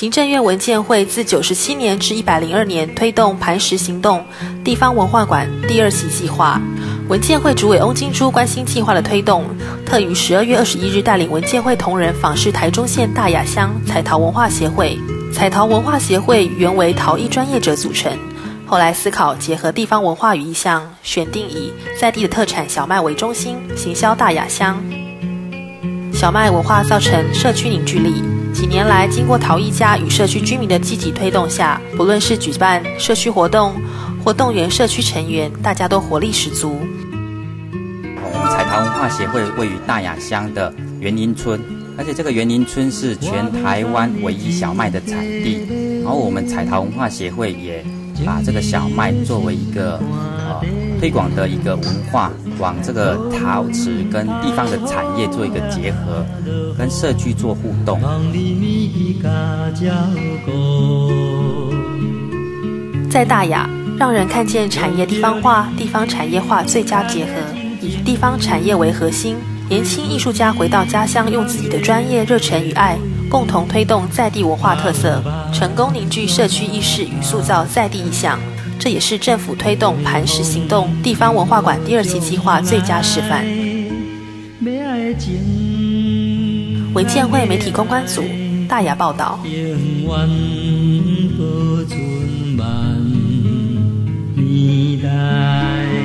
行政院文建会自97年至102年推动磐石行动地方文化馆第2期计划。文建会主委翁金珠关心计划的推动，特于12月21日带领文建会同仁访视台中县大雅乡彩陶文化协会。彩陶文化协会原为陶艺专业者组成，后来思考结合地方文化与意象，选定以在地的特产小麦为中心，行销大雅乡。小麦文化造成社区凝聚力，几年来经过陶艺家与社区居民的积极推动下，不论是举办社区活动或动员社区成员，大家都活力十足。 我们彩陶文化协会位于大雅乡的园林村，而且这个园林村是全台湾唯一小麦的产地。然后我们彩陶文化协会也把这个小麦作为一个推广的一个文化，往这个陶瓷跟地方的产业做一个结合，跟社区做互动。 在大雅，让人看见产业地方化、地方产业化最佳结合，以地方产业为核心，年轻艺术家回到家乡，用自己的专业、热忱与爱，共同推动在地文化特色，成功凝聚社区意识与塑造在地意象。这也是政府推动磐石行动地方文化馆第2期计划最佳示范。文建会媒体公关组大雅报道。年代